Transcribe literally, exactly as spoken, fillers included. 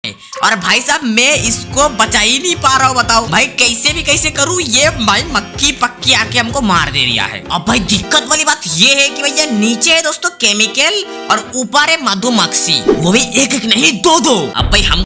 और भाई साहब मैं इसको बचा ही नहीं पा रहा हूँ। बताओ भाई कैसे भी कैसे करूँ, ये भाई मक्खी पक्की आके हमको मार दे रहा है। अब भाई दिक्कत वाली बात ये है कि भैया नीचे है दोस्तों केमिकल और ऊपर है मधुमक्खी, वो भी एक एक नहीं दो दो। अब भाई हम